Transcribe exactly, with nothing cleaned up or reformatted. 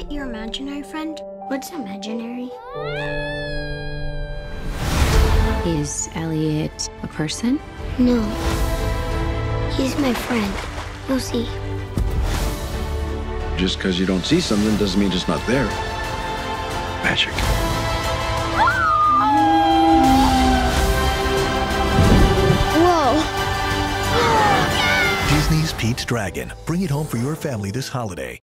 Elliott your imaginary friend? What's imaginary? Is Elliott a person? No. He's my friend. You'll see. Just because you don't see something doesn't mean it's not there. Magic. Whoa! Disney's Pete's Dragon. Bring it home for your family this holiday.